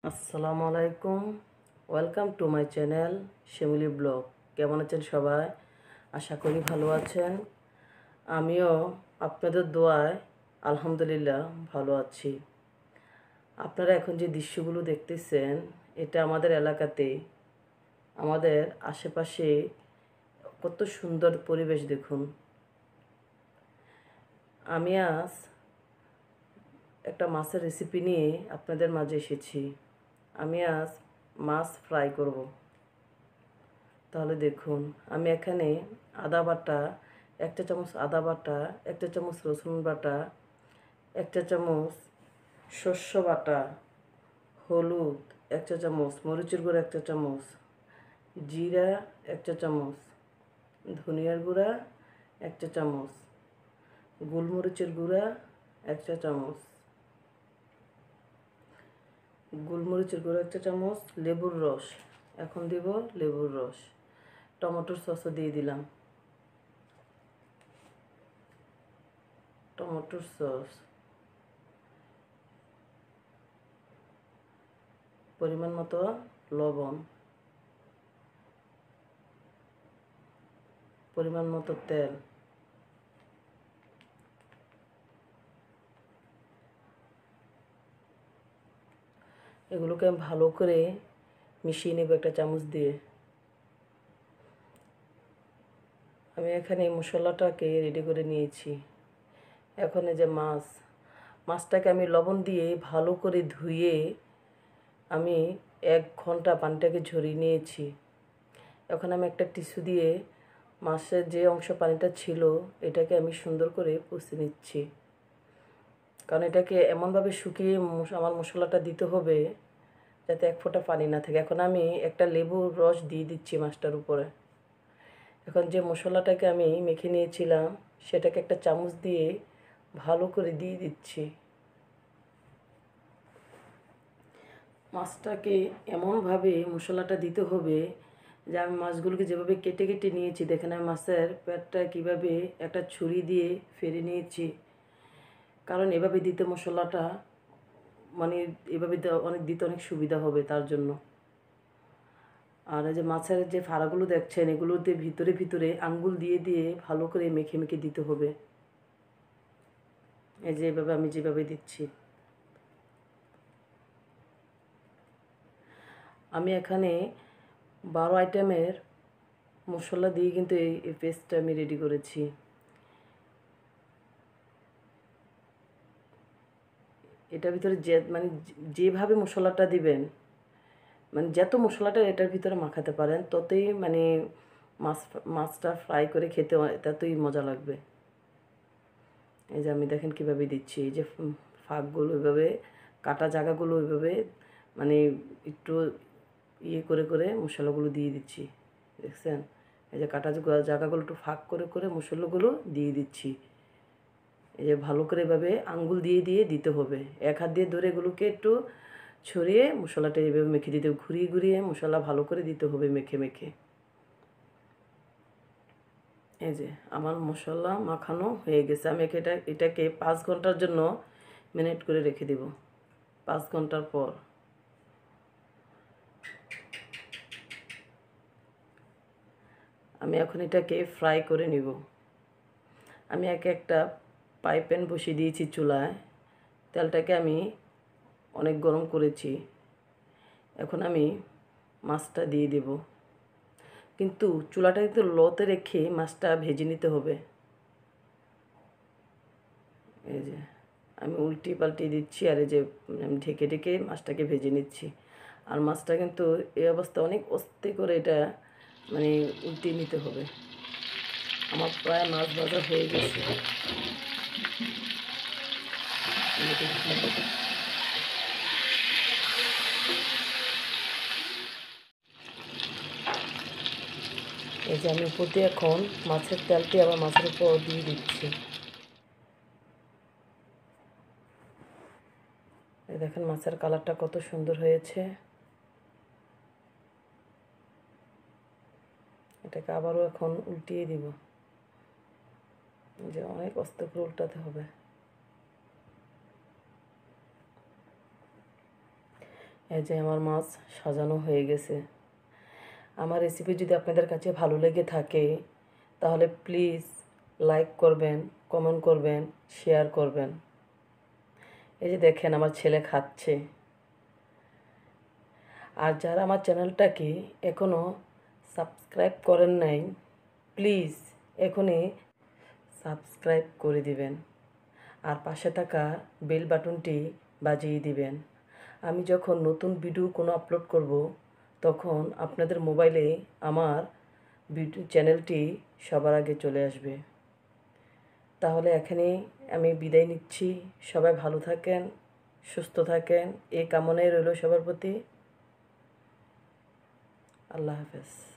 আসসালামু আলাইকুম। Welcome to my channel Shimuli blog. কেমন আছেন সবাই? আশা করি ভালো আছেন। আমিও আপনাদের দোয়ায় আলহামদুলিল্লাহ ভালো আছি। আপনারা এখন যে দৃশ্যগুলো দেখতেছেন এটা আমাদের এলাকাতে, আমাদের আশেপাশে কত সুন্দর পরিবেশ দেখুন। আমি আজ একটা মাছের রেসিপি নিয়ে আপনাদের মাঝে এসেছি। আমি আজ মাছ ফ্রাই করব। তাহলে দেখুন, আমি এখানে আদা বাটা, 1 চা চামচ আদা বাটা, 1 চা চামচ রসুন বাটা, 1 চা চামচ শস্য বাটা, হলুদ 1 চা চামচ, মরিচের গুঁড়া 1 চা চামচ, জিরা 1 চা চামচ, ধনিয়ার গুঁড়া 1 চা চামচ, গোলমরিচের গুঁড়া 1 চা চামচ, গোলমরিচের গুঁড়া 1 চা চামচ, লেবুর রস, এখন দেব লেবুর রস, টমেটোর সসও দিয়ে দিলাম, টমেটোর সস, পরিমাণ মতো লবণ, পরিমাণ মতো তেল, এগুলোকে আমি ভালো করে মিশিয়ে নেব 1 চামচ দিয়ে। আমি এখানে মশলাটাকে রেডি করে নিয়েছি। এখন এই যে মাছটাকে আমি লবণ দিয়ে ভালো করে ধুয়ে আমি 1 ঘন্টা পানিটাকে ঝরিয়ে নিয়েছি। এখন আমি একটা টিস্যু দিয়ে মাছের যে অংশ পানিটা ছিল এটাকে আমি সুন্দর করে পুষে নিচ্ছি, কারণ এটাকে এমনভাবে শুকিয়ে আমার মশলাটা দিতে হবে যাতে 1 ফোঁটা পানি না থাকে। এখন আমি একটা লেবুর রস দিয়ে দিচ্ছি মাছটার উপরে। এখন যে মশলাটাকে আমি মেখে নিয়েছিলাম সেটাকে একটা চামচ দিয়ে ভালো করে দিয়ে দিচ্ছি। মাছটাকে এমনভাবে মশলাটা দিতে হবে যে আমি মাছগুলোকে যেভাবে কেটে কেটে নিয়েছি, দেখেন আমি মাছের পেটটা কীভাবে একটা ছুরি দিয়ে ফেরে নিয়েছি, কারণ এভাবে দিতে মশলাটা মানে এভাবে দিতে অনেক সুবিধা হবে তার জন্য। আর এই যে মাছের যে ফাড়াগুলো দেখছেন এগুলোতে ভিতরে ভিতরে আঙ্গুল দিয়ে দিয়ে ভালো করে মেখে মেখে দিতে হবে। এই যে এভাবে আমি যেভাবে দিচ্ছি। আমি এখানে 12 আইটেমের মশলা দিয়ে কিন্তু এই পেস্টটা আমি রেডি করেছি। এটার ভিতরে যেভাবে মশলাটা দিবেন, যত মশলাটা এটার ভিতরে মাখাতে পারেন ততই মাছটা ফ্রাই করে খেতে ততই মজা লাগবে। এই যে আমি দেখেন কিভাবে দিচ্ছি, এই যে ফাঁকগুলো ওইভাবে, কাটা জায়গাগুলো ওইভাবে একটু ইয়ে করে করে মশলাগুলো দিয়ে দিচ্ছি, দেখছেন? এই যে কাটা জায়গাগুলো একটু ফাঁক করে করে মশলাগুলো দিয়ে দিচ্ছি। এই যে ভালো করে এভাবে আঙ্গুল দিয়ে দিয়ে দিতে হবে, 1 হাত দিয়ে ধরে এগুলোকে একটু ছড়িয়ে মশলাটা এইভাবে মেখে দিতে হবে, ঘুরিয়ে ঘুরিয়ে মশলা ভালো করে দিতে হবে মেখে মেখে। এই যে আমার মশলা মাখানো হয়ে গেছে। আমি এটাকে 5 ঘন্টার জন্য ম্যারিনেট করে রেখে দেব। 5 ঘন্টার পর আমি এখন এটাকে ফ্রাই করে নিব। আমি একটা ফ্রাই প্যান বসিয়ে দিয়েছি চুলায়, তেলটাকে আমি অনেক গরম করেছি। এখন আমি মাছটা দিয়ে দেব, কিন্তু চুলাটা কিন্তু লোতে রেখে মাছটা ভেজে নিতে হবে। এই যে আমি উল্টি পাল্টি দিচ্ছি, আর এই যে আমি ঢেকে ঢেকে মাছটাকে ভেজে নিচ্ছি। আর মাছটা কিন্তু এই অবস্থা অনেক আস্তে করে এটা উল্টিয়ে নিতে হবে। আমার প্রায় মাছ ভাজা হয়ে গেছে। এই যে আমি উপর দিয়ে এখন মাছের তেলটি আবার মাছের উপর দিয়ে দিচ্ছি। এই দেখেন মাছের কালারটা কত সুন্দর হয়েছে। এটাকে আবারও এখন উল্টিয়ে দিব, যে অনেক আস্তে করে উল্টাতে হবে। এই যে আমার মাছ সাজানো হয়ে গেছে। আমার রেসিপি যদি আপনাদের কাছে ভালো লেগে থাকে তাহলে প্লিজ লাইক করবেন, কমেন্ট করবেন, শেয়ার করবেন। এই যে দেখেন আমার ছেলে খাচ্ছে। আর যারা আমার চ্যানেলটাকে এখনও সাবস্ক্রাইব করেন নাই, প্লিজ এখনই সাবস্ক্রাইব করে দিবেন আর পাশে থাকা বেল বাটনটি বাজিয়ে দিবেন। আমি যখন নতুন ভিডিও কোনো আপলোড করব তখন আপনাদের মোবাইলে আমার চ্যানেলটি সবার আগে চলে আসবে। তাহলে এখানেই আমি বিদায় নিচ্ছি। সবাই ভালো থাকেন, সুস্থ থাকেন, এই কামনাই রইল সবার প্রতি। আল্লাহ হাফেজ।